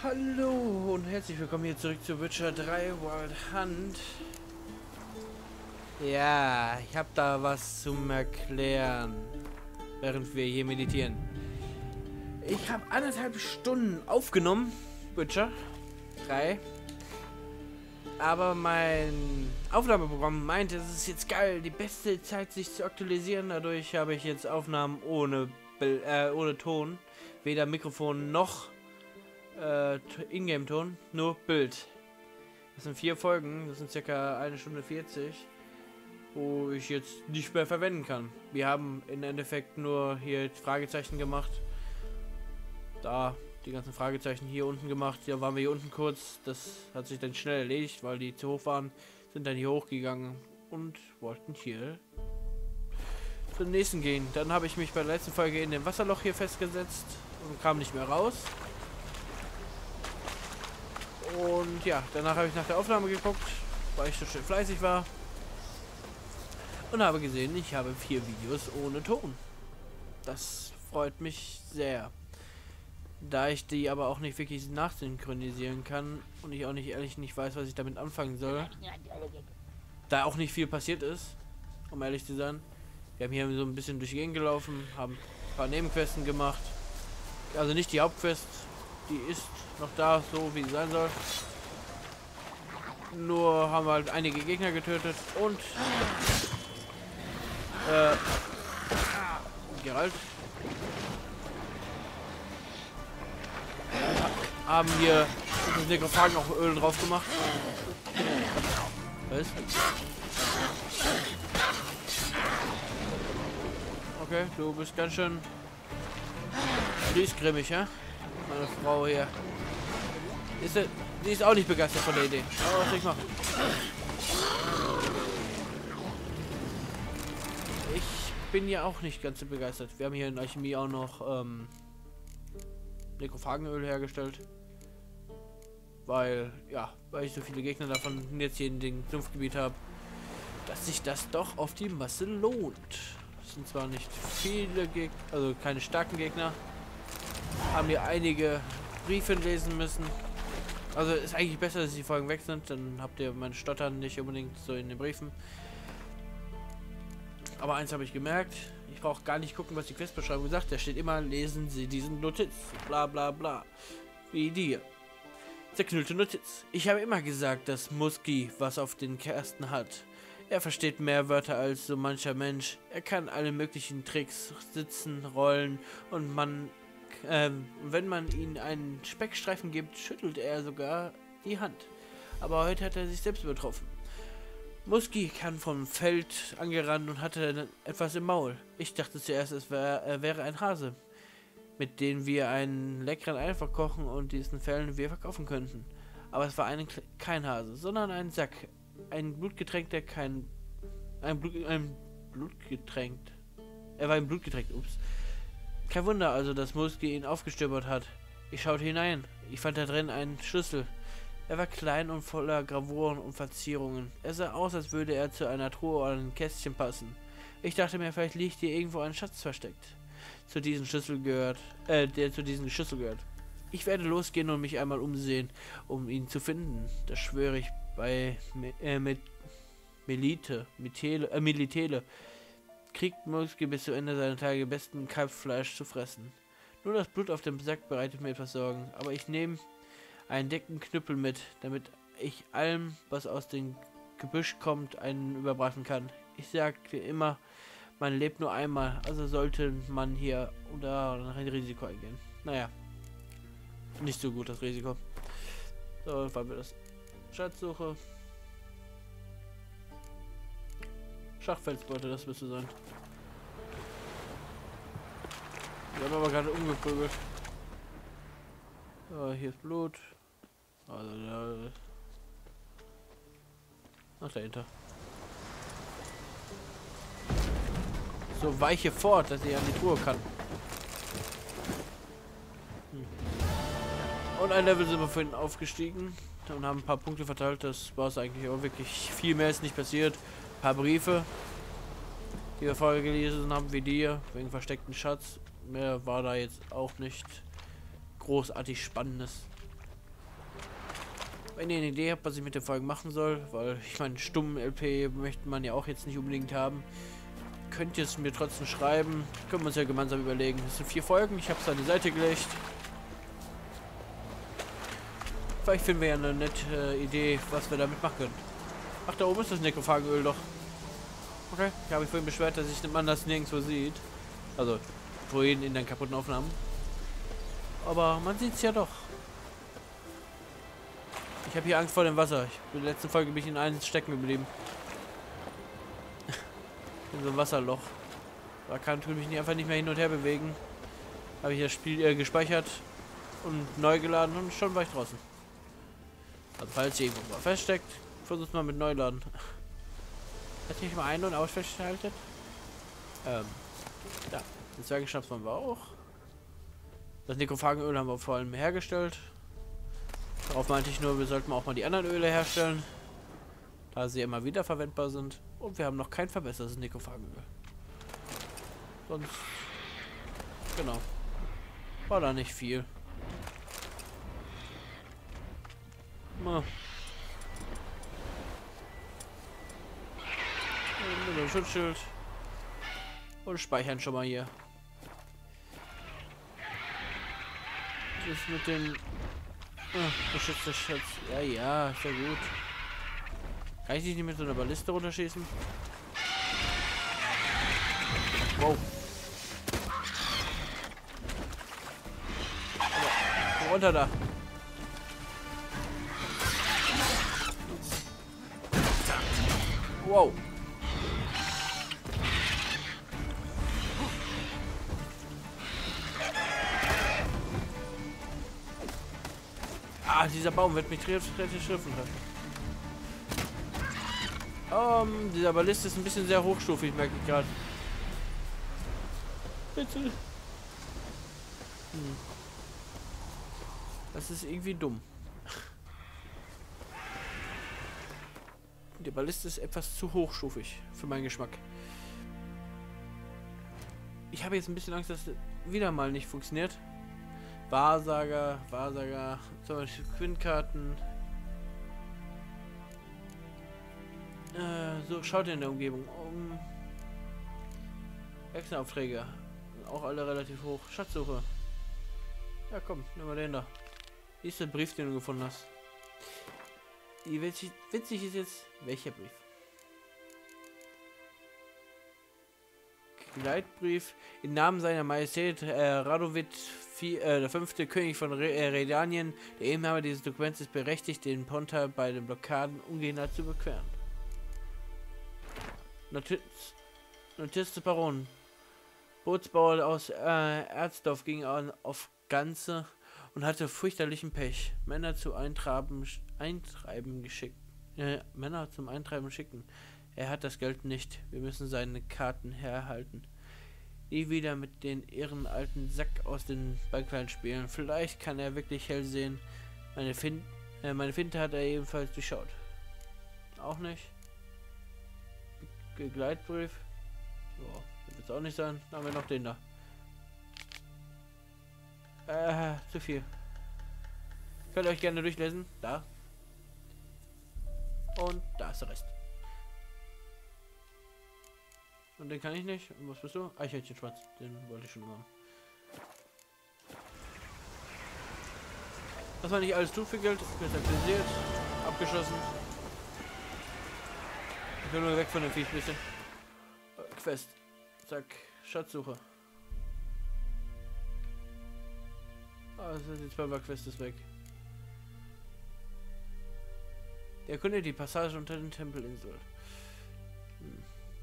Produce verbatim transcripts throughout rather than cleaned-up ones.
Hallo und herzlich willkommen hier zurück zu Witcher drei Wild Hunt. Ja, ich habe da was zum Erklären, während wir hier meditieren. Ich habe anderthalb Stunden aufgenommen, Witcher drei. Aber mein Aufnahmeprogramm meinte, es ist jetzt geil, die beste Zeit sich zu aktualisieren. Dadurch habe ich jetzt Aufnahmen ohne, Bild, äh, ohne Ton, weder Mikrofon noch äh, Ingame-Ton, nur Bild. Das sind vier Folgen, das sind circa eine Stunde vierzig, wo ich jetzt nicht mehr verwenden kann. Wir haben im Endeffekt nur hier Fragezeichen gemacht. Da die ganzen Fragezeichen hier unten gemacht. Ja, waren wir hier unten kurz. Das hat sich dann schnell erledigt, weil die zu hoch waren. Sind dann hier hochgegangen und wollten hier zum nächsten gehen. Dann habe ich mich bei der letzten Folge in dem Wasserloch hier festgesetzt und kam nicht mehr raus. Und ja, danach habe ich nach der Aufnahme geguckt, weil ich so schön fleißig war. Und habe gesehen, ich habe vier Videos ohne Ton. Das freut mich sehr. Da ich die aber auch nicht wirklich nachsynchronisieren kann und ich auch nicht ehrlich nicht weiß, was ich damit anfangen soll. Da auch nicht viel passiert ist, um ehrlich zu sein. Wir haben hier so ein bisschen durch die Gegend gelaufen, haben ein paar Nebenquesten gemacht. Also nicht die Hauptquest, die ist noch da, so wie sie sein soll. Nur haben wir halt einige Gegner getötet und äh, Geralt haben hier das Nekrophagen auch Öl drauf gemacht. Was? Okay, du bist ganz schön griesgrimmig, ja? Meine Frau hier. Ist sie, die ist auch nicht begeistert von der Idee. Aber was soll ich machen? Ich bin ja auch nicht ganz so begeistert. Wir haben hier in Alchemie auch noch ähm, Nekrophagenöl hergestellt. Weil, ja, weil ich so viele Gegner davon jetzt hier in dem Sumpfgebiet habe, dass sich das doch auf die Masse lohnt. Es sind zwar nicht viele Gegner, also keine starken Gegner, haben hier einige Briefe lesen müssen. Also ist eigentlich besser, dass die Folgen weg sind, dann habt ihr mein Stottern nicht unbedingt so in den Briefen. Aber eins habe ich gemerkt, ich brauche gar nicht gucken, was die Questbeschreibung sagt. Da steht immer, lesen Sie diesen Notiz, bla bla bla, wie dir. Zerknüllte Notiz. Ich habe immer gesagt, dass Musky was auf den Kästen hat. Er versteht mehr Wörter als so mancher Mensch. Er kann alle möglichen Tricks, sitzen, rollen und man, ähm, wenn man ihm einen Speckstreifen gibt, schüttelt er sogar die Hand. Aber heute hat er sich selbst übertroffen. Musky kam vom Feld angerannt und hatte etwas im Maul. Ich dachte zuerst, es wär, er wäre ein Hase, mit denen wir einen leckeren Ei verkochen und diesen Fällen wir verkaufen könnten. Aber es war ein, kein Hase, sondern ein Sack. Ein Blutgetränk, der kein... Ein, Blut, ein Blutgetränk. Er war ein Blutgetränk, ups. Kein Wunder also, dass Musky ihn aufgestöbert hat. Ich schaute hinein. Ich fand da drin einen Schlüssel. Er war klein und voller Gravuren und Verzierungen. Er sah aus, als würde er zu einer Truhe oder einem Kästchen passen. Ich dachte mir, vielleicht liegt hier irgendwo ein Schatz versteckt. Zu diesem Schlüssel gehört, äh, der zu diesem Schlüssel gehört. Ich werde losgehen und mich einmal umsehen, um ihn zu finden. Das schwöre ich bei äh, mit Melite, Mitele, äh, Militele. Kriegt Musky bis zu Ende seiner Tage besten Kalbfleisch zu fressen. Nur das Blut auf dem Sack bereitet mir etwas Sorgen, aber ich nehme einen dicken Knüppel mit, damit ich allem, was aus dem Gebüsch kommt, einen überbraten kann. Ich sag wie immer, man lebt nur einmal, also sollte man hier oder ein Risiko eingehen. Naja, nicht so gut das Risiko. So, wollen wir das. Schatzsuche. Schachfelsbeute, das müsste sein. Wir haben aber gerade umgeprügelt. So, hier ist Blut. Also, da. Ach, dahinter. So, weiche fort, dass ich an die Truhe kann. Hm. Und ein Level sind wir vorhin aufgestiegen und haben ein paar Punkte verteilt. Das war es eigentlich, aber wirklich viel mehr ist nicht passiert. Ein paar Briefe, die wir vorher gelesen haben, wie dir, wegen versteckten Schatz. Mehr war da jetzt auch nicht großartig Spannendes. Wenn ihr eine Idee habt, was ich mit den Folgen machen soll, weil ich meine, stummen L P möchte man ja auch jetzt nicht unbedingt haben, könnt ihr es mir trotzdem schreiben. Können wir uns ja gemeinsam überlegen. Es sind vier Folgen, ich habe es an die Seite gelegt. Vielleicht finden wir ja eine nette Idee, was wir damit machen können. Ach, da oben ist das Nekrophagenöl doch. Okay, ich habe mich vorhin beschwert, dass ich man das nirgendwo sieht. Also, vorhin in den kaputten Aufnahmen. Aber man sieht es ja doch. Ich habe hier Angst vor dem Wasser. Ich, in der letzten Folge bin ich in einem stecken geblieben. In so einem Wasserloch. Da kann ich mich nicht, einfach nicht mehr hin und her bewegen. Habe ich das Spiel äh, gespeichert und neu geladen und schon war ich draußen. Also falls ihr irgendwo mal feststeckt, versucht mal mit Neuladen. Hat nicht mal ein- und ausgeschaltet? Ähm, ja, den Zwergenschnaps haben wir auch. Das Nekrophagenöl haben wir vor allem hergestellt. Darauf meinte ich nur, wir sollten auch mal die anderen Öle herstellen, da sie immer wieder verwendbar sind. Und wir haben noch kein verbessertes Nekrophagenöl. Sonst, genau, war da nicht viel. Na. Ein Schutzschild. Und speichern schon mal hier. Das ist mit den ah, beschützte Schatz. Ja, ja, sehr gut. Kann ich dich nicht mit so einer Balliste runterschießen? Wow. Aber, runter da. Wow. Ah, dieser Baum wird mich richtig schürfen. Um, dieser Ballist ist ein bisschen sehr hochstufig, merke ich gerade. Bitte. Hm. Das ist irgendwie dumm. Der Ballist ist etwas zu hochstufig für meinen Geschmack. Ich habe jetzt ein bisschen Angst, dass es wieder mal nicht funktioniert. Wahrsager, Wahrsager, zum Beispiel Quintkarten. Äh, so, schaut in der Umgebung. Um Wechselaufträge. Auch alle relativ hoch. Schatzsuche. Ja, komm, nimm mal den da. Wie ist der Brief, den du gefunden hast? Die witzig, witzig ist jetzt, welcher Brief? Geleitbrief im Namen seiner Majestät äh, Radovit vier, äh, der fünfte König von Re äh, Redanien. Der Inhaber dieses Dokuments ist berechtigt, den Ponta bei den Blockaden ungehindert zu überqueren. Notiz, Notiz des Baron. Bootsbauer aus äh, Erzdorf ging an, auf Ganze und hatte fürchterlichen Pech. Männer zu Eintreiben, Eintreiben geschickt. Äh, Männer zum Eintreiben schicken. Er hat das Geld nicht. Wir müssen seine Karten herhalten. Nie wieder mit den ihren alten Sack aus den Balkleinen spielen. Vielleicht kann er wirklich hell sehen. Meine, fin äh, meine Finte hat er ebenfalls durchschaut. Auch nicht. Begleitbrief. Ja, wird es auch nicht sein. Dann haben wir noch den da. Äh, zu viel. Könnt ihr euch gerne durchlesen. Da. Und da ist der Rest. Und den kann ich nicht. Und was bist du? Eichhörnchenschwanz. Den wollte ich schon machen. Das war nicht alles zu viel Geld. Aktualisiert. Abgeschossen. Ich will nur weg von dem Viech ein bisschen. Quest. Zack. Schatzsuche. Ah, das ist die zwölfer Quest ist weg. Erkunde die Passage unter den Tempelinseln. Hm.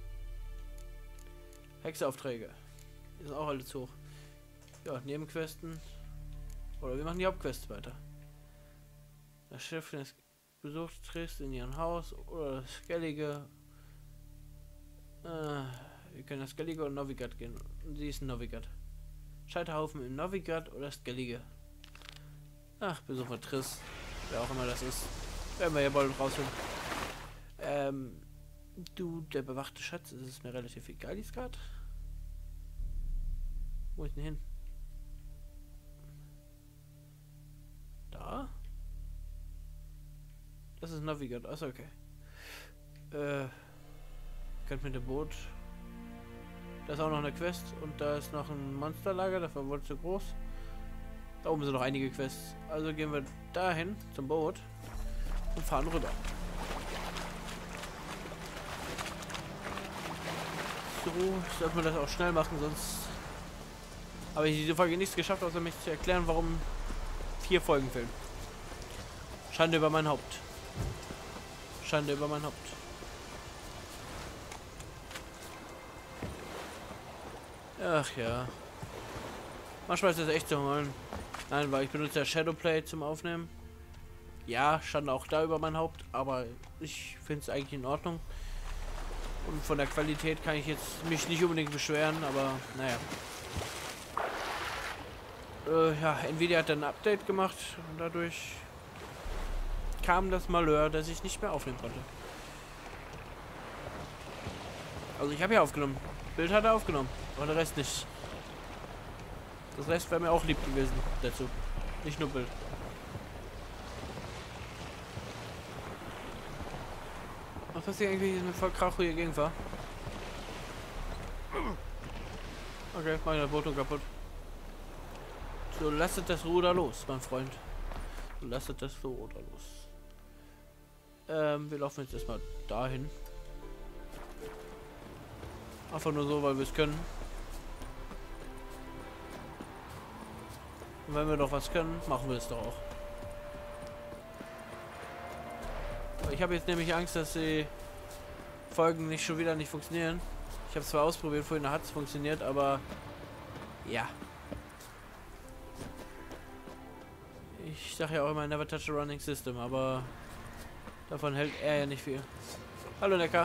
Hexaufträge. Die sind auch alle zu hoch. Ja, Nebenquesten. Oder wir machen die Hauptquests weiter. Das Schiff des Besuchs trifft in ihrem Haus. Oder das Skellige. Äh, wir können das Skellige und Novigrad gehen. Und sie ist ein Novigrad. Scheiterhaufen im Novigrad oder Skellige. Ach, besuchen wir Triss. Wer auch immer das ist. Werden wir ja bald rausholen. Ähm, du, der bewachte Schatz, ist es mir relativ egal, die Skat. Wo ist denn hin? Da? ist Navigator. Achso, okay. Äh, könnt mit dem Boot. Da ist auch noch eine Quest und da ist noch ein Monsterlager, dafür wurde zu groß. Da oben sind noch einige Quests. Also gehen wir dahin zum Boot und fahren rüber. So, sollte man das auch schnell machen, sonst habe ich diese Folge nichts geschafft, außer mich zu erklären, warum vier Folgen fehlen. Schande über mein Haupt. Schande über mein Haupt. Ach ja. Manchmal ist das echt so. Man. Nein, weil ich benutze ja Shadowplay zum Aufnehmen. Ja, Schande auch da über mein Haupt, aber ich finde es eigentlich in Ordnung. Und von der Qualität kann ich jetzt mich nicht unbedingt beschweren, aber naja. Äh, ja, Nvidia hat ein Update gemacht und dadurch kam das Malheur, dass ich nicht mehr aufnehmen konnte. Also ich habe ja aufgenommen. Bild hat er aufgenommen, aber der Rest nicht. Das Rest wäre mir auch lieb gewesen dazu. Nicht nur Bild. Was passiert eigentlich, wenn ich mit voll Krach hier gegen war? Okay, mach ich das Boot kaputt. So, lasst das Ruder los, mein Freund. So, lasst das Ruder los. Ähm, wir laufen jetzt erstmal dahin. Einfach nur so, weil wir es können. Und wenn wir doch was können, machen wir es doch auch. Ich habe jetzt nämlich Angst, dass die Folgen nicht schon wieder nicht funktionieren. Ich habe es zwar ausprobiert, vorhin hat es funktioniert, aber ja. Ich sage ja auch immer never touch a running system, aber davon hält er ja nicht viel. Hallo Necker.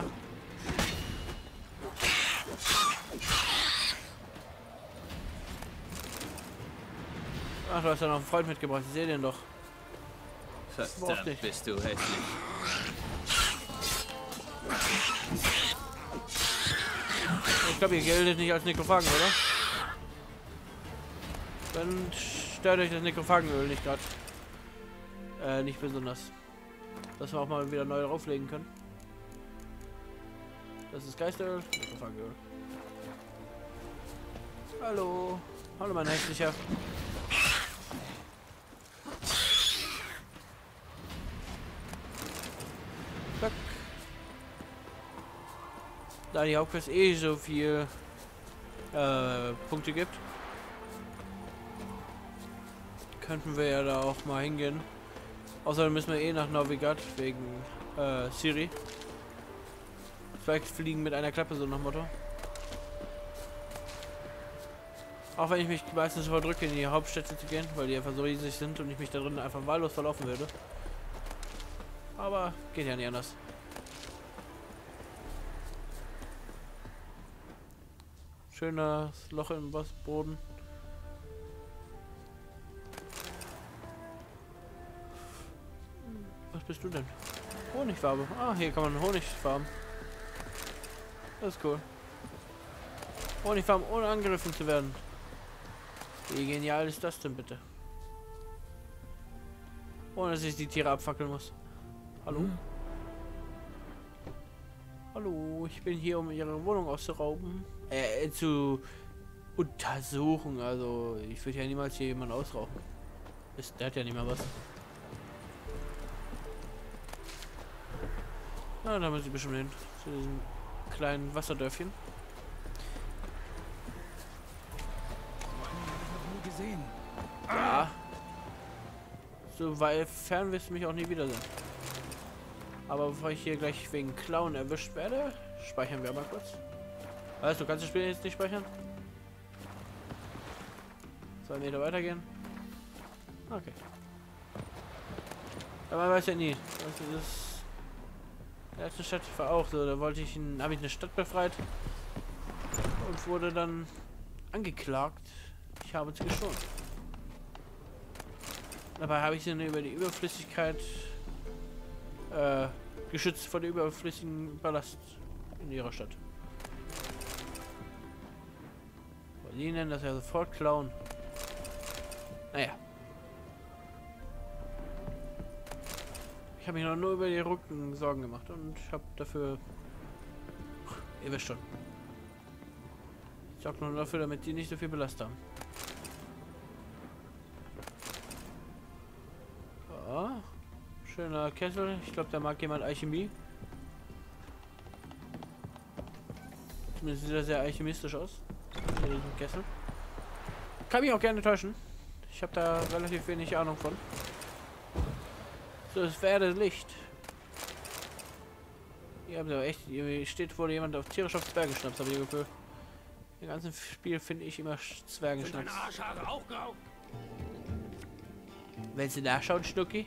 Ach, du hast ja noch einen Freund mitgebracht, ich sehe den doch. Verdammt, bist du hässlich. Ich glaube, ihr geltet nicht als Nekrophagen, oder? Dann stört euch das Nekrophagenöl nicht gerade. Äh, nicht besonders. Dass wir auch mal wieder neu drauflegen können. Das ist Geisteröl, Nekrophagenöl. Hallo. Hallo, mein hässlicher. Zack. Da die Hauptquest eh so viel äh, Punkte gibt, könnten wir ja da auch mal hingehen. Außerdem müssen wir eh nach Navigat wegen äh, Siri. Vielleicht fliegen mit einer Klappe, so nach Motto. Auch wenn ich mich meistens verdrücke, in die Hauptstädte zu gehen, weil die einfach so riesig sind und ich mich da drin einfach wahllos verlaufen würde. Aber geht ja nicht anders. Schönes Loch im Boden. Was bist du denn? Honigfarbe. Ah, hier kann man Honig farben. Das ist cool. Honigfarben ohne angegriffen zu werden. Wie genial ist das denn bitte? Ohne dass ich die Tiere abfackeln muss. Hallo? Hm. Hallo, ich bin hier, um ihre Wohnung auszurauben. Äh, zu untersuchen. Also, ich würde ja niemals hier jemanden ausrauben. Ist, der hat ja nicht mal was. Na, da müssen sie bestimmt hin. Zu diesem kleinen Wasserdörfchen. Gesehen. Ja. So weit fern wirst du mich auch nie wiedersehen. Aber bevor ich hier gleich wegen Klauen erwischt werde, speichern wir mal kurz. Weißt du, kannst das Spiel jetzt nicht speichern? Zwei Meter weitergehen. Okay. Aber man weiß ja nie. Also das die letzte Stadt war auch so. Da wollte ich, habe ich eine Stadt befreit und wurde dann angeklagt. Ich habe sie geschont. Dabei habe ich sie über die Überflüssigkeit äh, geschützt vor der überflüssigen Ballast in ihrer Stadt. Die nennen das ja sofort klauen. Naja. Ich habe mich noch nur über die Rücken Sorgen gemacht und ich habe dafür... Ihr wisst schon. Ich sag nur dafür, damit die nicht so viel Belast haben. Ja. Schöner Kessel. Ich glaube, da mag jemand Alchemie. Zumindest sieht er sehr alchemistisch aus. In diesem Kessel. Kann mich auch gerne täuschen. Ich habe da relativ wenig Ahnung von. So, es wäre Licht. Hier haben sie aber echt, hier steht wohl jemand auf tierisch auf Zwergenschnaps, habe ich gehört. Im ganzen Spiel finde ich immer Zwergenschnaps. Willst du nachschauen, Schnucki?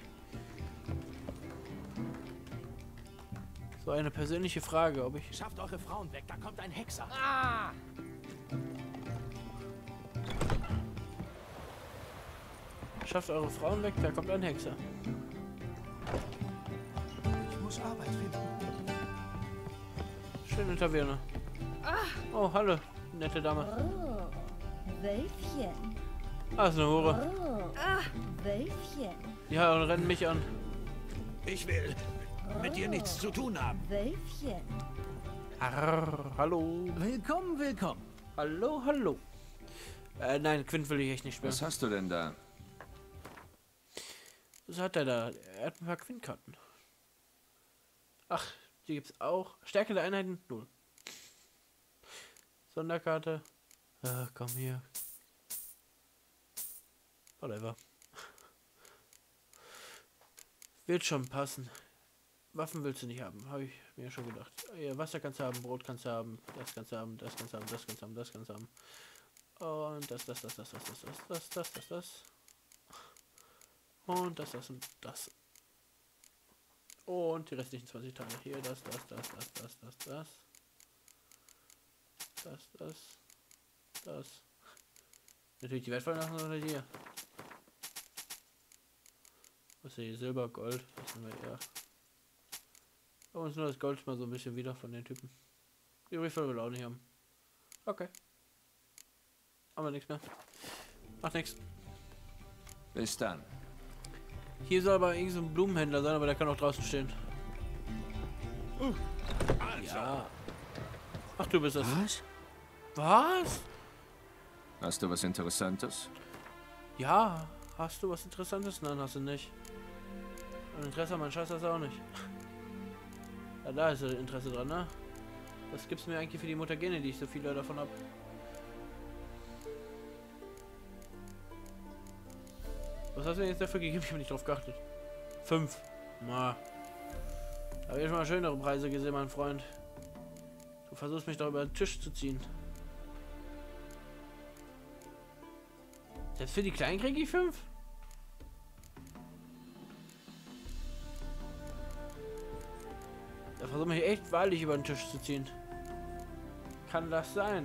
So eine persönliche Frage, ob ich... Schafft eure Frauen weg, da kommt ein Hexer. Ah! Schafft eure Frauen weg, da kommt ein Hexer. Ich muss Arbeit finden. Schöne Taverne. Oh, hallo, nette Dame. Oh, Wölfchen. Ah, ist eine Hure. Oh, Wölfchen. Ja, und rennen mich an. Ich will mit dir nichts zu tun haben. Wölfchen. Arr, hallo. Willkommen, willkommen. Hallo, hallo. Äh, nein, Quint will ich echt nicht spielen. Was hast du denn da? Was hat er da? Er hat ein paar Quintkarten. Ach, die gibt's auch. Stärke der Einheiten null. Sonderkarte. Ah, komm hier. Whatever. Wird schon passen. Waffen willst du nicht haben, habe ich mir schon gedacht. Ja, Wasser kannst du haben, Brot kannst du haben, das kannst du haben, das kannst du haben, das kannst du haben, das kannst du haben. Und das, das, das, das, das, das, das, das, das, das, das. Und das, das und das. Und die restlichen zwanzig Teile. Hier, das, das, das, das, das, das, das. Das, das. Das. Natürlich die wertvollen Sachen oder hier. Was ist hier? Silber, Gold. Was haben wir eher? Bei uns nur das Gold mal so ein bisschen wieder von den Typen. Die Refill will auch nicht haben. Okay. Aber nichts mehr. Macht nichts. Bis dann. Hier soll aber irgend so ein Blumenhändler sein, aber der kann auch draußen stehen. Uh. Ja. Ach, du bist das. Was? Was? Hast du was Interessantes? Ja. Hast du was Interessantes? Nein, hast du nicht. Und Interesse an meinem Scheiß hast du auch nicht. Ja, da ist Interesse dran, ne? Was gibt's mir eigentlich für die Mutagene, die ich so viele davon habe? Was hast du mir jetzt dafür gegeben? Ich habe nicht drauf geachtet. Fünf. Na. Da habe ich schon mal schönere Preise gesehen, mein Freund. Du versuchst mich doch über den Tisch zu ziehen. Selbst für die Kleinen kriege ich fünf? Da versuche ich echt wahrlich über den Tisch zu ziehen. Kann das sein?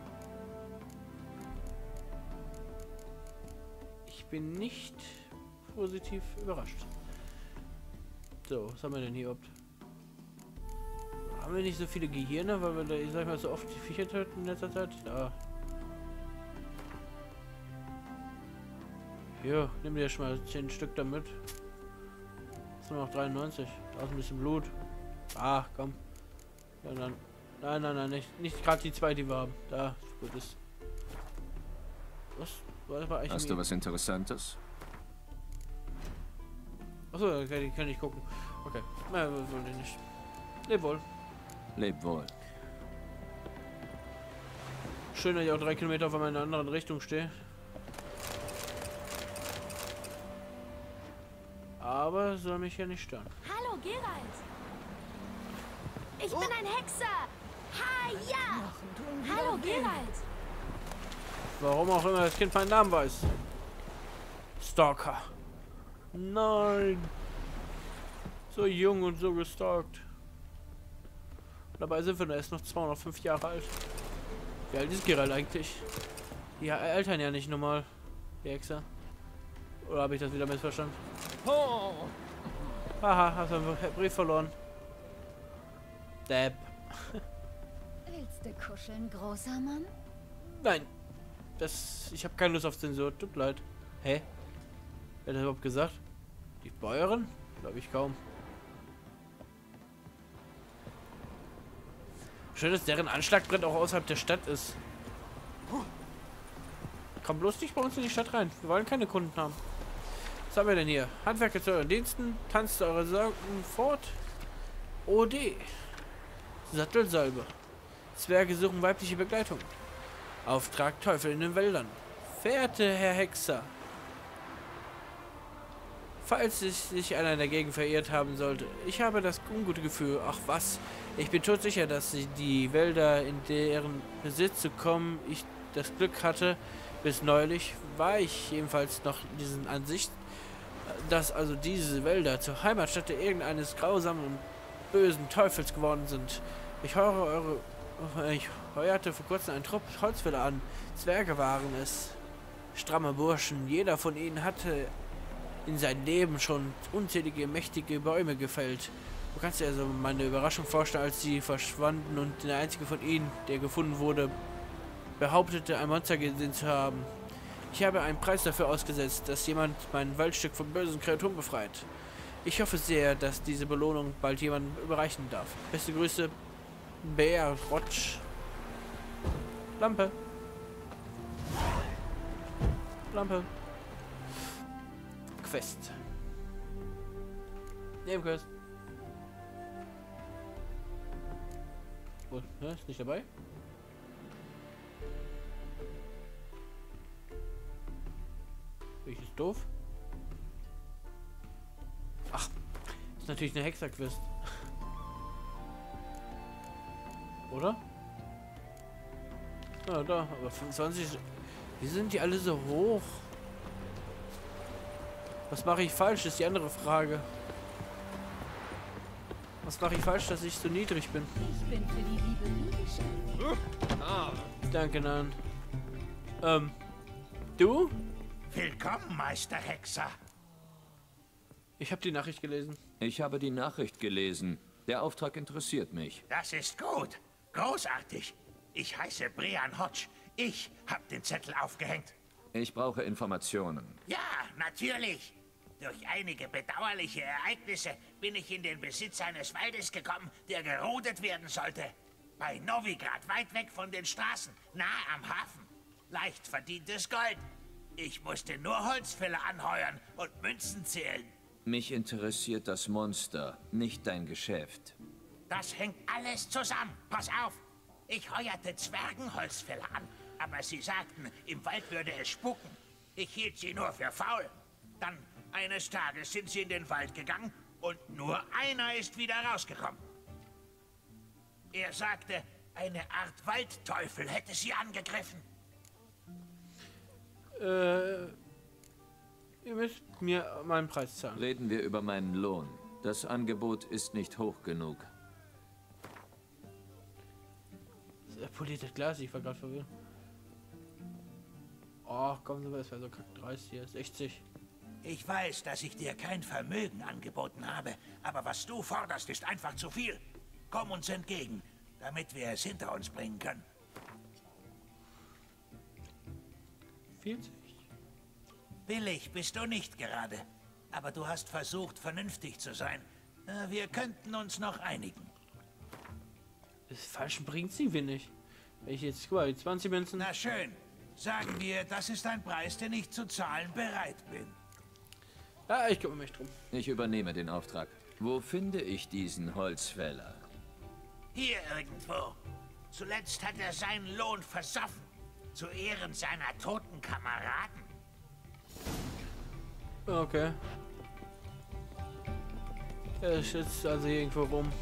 Ich bin nicht positiv überrascht. So, was haben wir denn hier überhaupt? Haben wir nicht so viele Gehirne, weil wir da, ich sag mal, so oft die Viecher töten in letzter Zeit? Ja. Hier, nimm dir schon mal zehn Stück damit. Jetzt sind wir noch dreiundneunzig. Da ist ein bisschen Blut. Ah, komm. Ja, dann. Nein, nein, nein, nicht, nicht gerade die zwei, die wir haben. Da, gut ist. Was? Was war Hast du was Interessantes? Achso, okay, die kann ich gucken. Okay. Na, wohl nicht. Leb wohl. Leb wohl. Schön, dass ich auch drei Kilometer von meiner anderen Richtung stehe. Aber soll mich ja nicht stören. Hallo, Geralt. Ich bin ein Hexer. Ha, ja. Hallo, Geralt. Warum auch immer das Kind meinen Namen weiß. Stalker. Nein. So jung und so gestalkt. Dabei sind wir erst noch zweihundertfünf Jahre alt. Wie alt ist Geralt eigentlich? Die altern ja nicht normal. Die Hexer. Oder habe ich das wieder missverstanden? Oh. Haha, hast du einen Brief verloren. Depp. Willst du kuscheln, großer Mann? Nein. Das. Ich habe keine Lust auf Zensur. Tut leid. Hä? Wer hat das überhaupt gesagt? Die Bäuerin? Glaube ich kaum. Schön, dass deren Anschlagbrett auch außerhalb der Stadt ist. Komm bloß nicht bei uns in die Stadt rein. Wir wollen keine Kunden haben. Was haben wir denn hier? Handwerker zu euren Diensten. Tanzt eure Sorgen fort. O D. Sattelsalbe. Zwerge suchen weibliche Begleitung. Auftrag Teufel in den Wäldern. Verehrte Herr Hexer. Falls sich einer dagegen verirrt haben sollte, ich habe das ungute Gefühl, ach was, ich bin todsicher, dass sie die Wälder, in deren Besitz zu kommen, ich das Glück hatte, bis neulich war ich jedenfalls noch in diesen Ansicht, dass also diese Wälder zur Heimatstätte irgendeines grausamen und bösen Teufels geworden sind. Ich höre eure, ich heuerte vor kurzem einen Trupp Holzfäller an. Zwerge waren es. Stramme Burschen, jeder von ihnen hatte in seinem Leben schon unzählige mächtige Bäume gefällt. Du kannst dir also meine Überraschung vorstellen, als sie verschwanden und der einzige von ihnen, der gefunden wurde, behauptete, ein Monster gesehen zu haben. Ich habe einen Preis dafür ausgesetzt, dass jemand mein Waldstück von bösen Kreaturen befreit. Ich hoffe sehr, dass diese Belohnung bald jemand überreichen darf. Beste Grüße, Bär Rotsch. Lampe. Lampe. Quest. Nebenquest. Wo? Ne, ist nicht dabei? Bin ich jetzt doof? Ach, ist natürlich eine Hexer-Quest. Oder? Ja, da, aber fünfundzwanzig. Wie sind die alle so hoch? Was mache ich falsch, ist die andere Frage. Was mache ich falsch, dass ich so niedrig bin? Ich bin für die Liebe nie geschafft. Ah, Danke, Nan. Ähm, du? willkommen, Meister Hexer. Ich habe die Nachricht gelesen. Ich habe die Nachricht gelesen. Der Auftrag interessiert mich. Das ist gut. Großartig. Ich heiße Brean Hodge. Ich hab den Zettel aufgehängt. Ich brauche Informationen. Ja, natürlich. Durch einige bedauerliche Ereignisse bin ich in den Besitz eines Waldes gekommen, der gerodet werden sollte. Bei Novigrad, weit weg von den Straßen, nahe am Hafen. Leicht verdientes Gold. Ich musste nur Holzfäller anheuern und Münzen zählen. Mich interessiert das Monster, nicht dein Geschäft. Das hängt alles zusammen. Pass auf. Ich heuerte Zwergenholzfäller an, aber sie sagten, im Wald würde es spuken. Ich hielt sie nur für faul. Dann, eines Tages, sind sie in den Wald gegangen und nur einer ist wieder rausgekommen. Er sagte, eine Art Waldteufel hätte sie angegriffen. Äh, ihr müsst mir meinen Preis zahlen. Reden wir über meinen Lohn. Das Angebot ist nicht hoch genug. Poliertes Glas, ich war gerade verwirrt. Oh, kommen Sie mal, es wäre so kack dreißig hier, sechzig. Ich weiß, dass ich dir kein Vermögen angeboten habe, aber was du forderst, ist einfach zu viel. Komm uns entgegen, damit wir es hinter uns bringen können. vierzig? Billig bist du nicht gerade, aber du hast versucht, vernünftig zu sein. Äh, Wir könnten uns noch einigen. Das Falschen bringt sie wenig. Wenn ich jetzt, guck mal, die zwanzig Münzen. Na schön. Sagen wir, das ist ein Preis, den ich zu zahlen bereit bin. Ja, ich kümmere mich drum. Ich übernehme den Auftrag. Wo finde ich diesen Holzfäller? Hier irgendwo. Zuletzt hat er seinen Lohn versoffen. Zu Ehren seiner toten Kameraden. Okay. Er sitzt also hier irgendwo rum.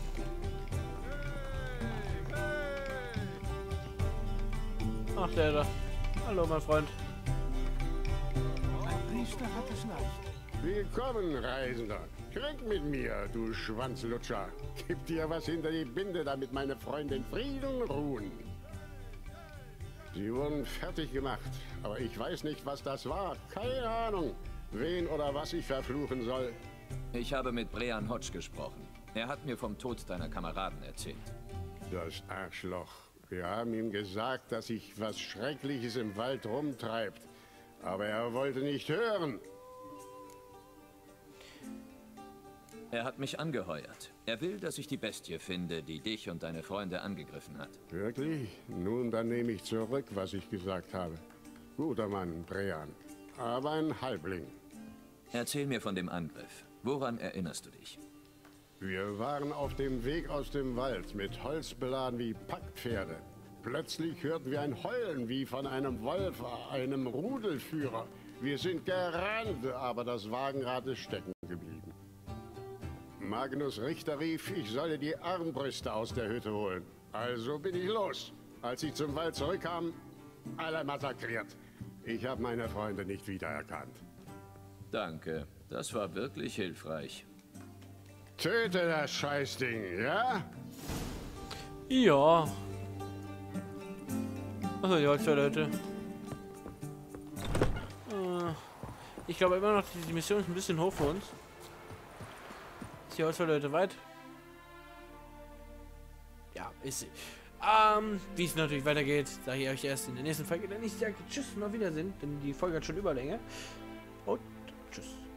Ach, der da. Hallo, mein Freund. Ein Priester hat es leicht. Willkommen, Reisender. Trink mit mir, du Schwanzlutscher. Gib dir was hinter die Binde, damit meine Freunde in Frieden ruhen. Sie wurden fertig gemacht, aber ich weiß nicht, was das war. Keine Ahnung, wen oder was ich verfluchen soll. Ich habe mit Brean Hodge gesprochen. Er hat mir vom Tod deiner Kameraden erzählt. Das Arschloch. Wir haben ihm gesagt, dass sich was Schreckliches im Wald rumtreibt. Aber er wollte nicht hören. Er hat mich angeheuert. Er will, dass ich die Bestie finde, die dich und deine Freunde angegriffen hat. Wirklich? Nun, dann nehme ich zurück, was ich gesagt habe. Guter Mann, Brean. Aber ein Halbling. Erzähl mir von dem Angriff. Woran erinnerst du dich? Wir waren auf dem Weg aus dem Wald, mit Holz beladen wie Packpferde. Plötzlich hörten wir ein Heulen wie von einem Wolf, einem Rudelführer. Wir sind gerannt, aber das Wagenrad ist stecken geblieben. Magnus Richter rief, ich solle die Armbrüste aus der Hütte holen. Also bin ich los. Als ich zum Wald zurückkam, alle massakriert. Ich habe meine Freunde nicht wiedererkannt. Danke, das war wirklich hilfreich. Töte das Scheißding, ja? Ja. Achso, die Holzverleute. Äh, ich glaube immer noch, die Mission ist ein bisschen hoch für uns. Ist die Holzverleute weit? Ja, ist sie. Ähm, wie es natürlich weitergeht, sage ich euch erst in der nächsten Folge. Denn ich sage Tschüss und auf Wiedersehen, denn die Folge hat schon Überlänge. Und tschüss.